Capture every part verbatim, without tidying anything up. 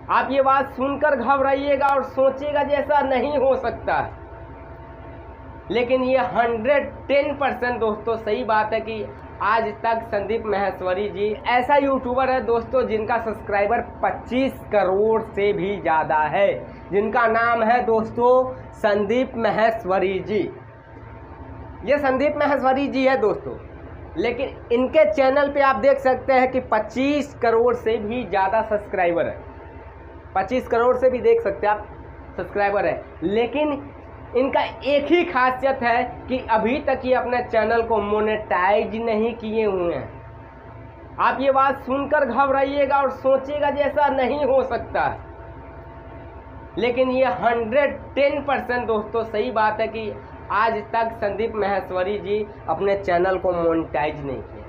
आप ये बात सुनकर घबराइएगा और सोचिएगा कि ऐसा नहीं हो सकता, लेकिन ये हंड्रेड टेन परसेंट दोस्तों सही बात है कि आज तक संदीप माहेश्वरी जी ऐसा यूट्यूबर है दोस्तों जिनका सब्सक्राइबर पच्चीस करोड़ से भी ज़्यादा है, जिनका नाम है दोस्तों संदीप माहेश्वरी जी। ये संदीप माहेश्वरी जी है दोस्तों, लेकिन इनके चैनल पे आप देख सकते हैं कि पच्चीस करोड़ से भी ज़्यादा सब्सक्राइबर है, पच्चीस करोड़ से भी देख सकते हैं आप सब्सक्राइबर है। लेकिन इनका एक ही खासियत है कि अभी तक ये अपने चैनल को मोनेटाइज नहीं किए हुए हैं। आप ये बात सुनकर घबराइएगा और सोचिएगा कि ऐसा नहीं हो सकता, लेकिन ये हंड्रेड टेन परसेंट दोस्तों सही बात है कि आज तक संदीप माहेश्वरी जी अपने चैनल को मोनेटाइज नहीं किए।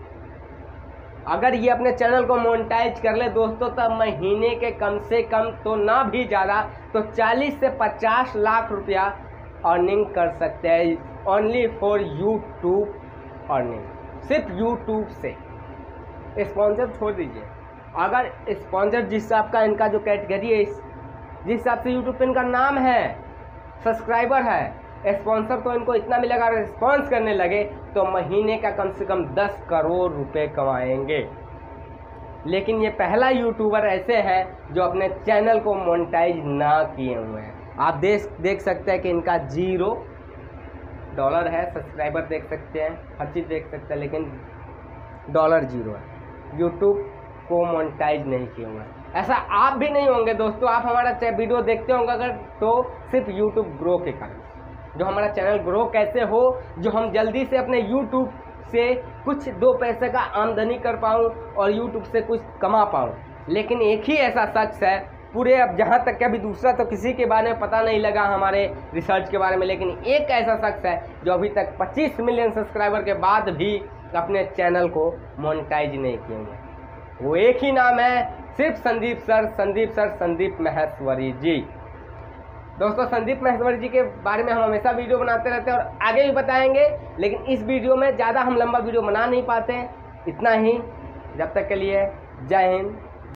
अगर ये अपने चैनल को मोनेटाइज कर ले दोस्तों तो महीने के कम से कम तो ना भी ज़्यादा तो चालीस से पचास लाख रुपया अर्निंग कर सकते हैं, ओनली फॉर यूट्यूब अर्निंग, सिर्फ यूट्यूब से। स्पॉन्सर छोड़ दीजिए, अगर स्पॉन्सर जिस हिसाब का इनका जो कैटेगरी है, जिस हिसाब से यूट्यूब पे इनका नाम है, सब्सक्राइबर है, स्पॉन्सर तो इनको इतना मिलेगा, अगर रिस्पॉन्स करने लगे तो महीने का कम से कम दस करोड़ रुपए कमाएंगे। लेकिन ये पहला यूट्यूबर ऐसे है जो अपने चैनल को मोनेटाइज ना किए हुए हैं। आप देख देख सकते हैं कि इनका जीरो डॉलर है, सब्सक्राइबर देख सकते हैं, हर चीज़ देख सकते हैं, लेकिन डॉलर जीरो है, यूट्यूब को मोनेटाइज नहीं किए हुए हैं। ऐसा आप भी नहीं होंगे दोस्तों, आप हमारा वीडियो देखते होंगे अगर तो सिर्फ यूट्यूब ग्रो के कारण, जो हमारा चैनल ग्रो कैसे हो, जो हम जल्दी से अपने यूट्यूब से कुछ दो पैसे का आमदनी कर पाऊँ और यूट्यूब से कुछ कमा पाऊँ। लेकिन एक ही ऐसा शख्स है पूरे, अब जहाँ तक कि अभी दूसरा तो किसी के बारे में पता नहीं लगा हमारे रिसर्च के बारे में, लेकिन एक ऐसा शख्स है जो अभी तक पच्चीस मिलियन सब्सक्राइबर के बाद भी अपने चैनल को मोनेटाइज नहीं किए हुए। वो एक ही नाम है, सिर्फ संदीप सर, संदीप सर, संदीप माहेश्वरी जी। दोस्तों संदीप माहेश्वरी जी के बारे में हम हमेशा वीडियो बनाते रहते हैं और आगे भी बताएंगे, लेकिन इस वीडियो में ज़्यादा हम लंबा वीडियो बना नहीं पाते हैं। इतना ही, जब तक के लिए जय हिंद।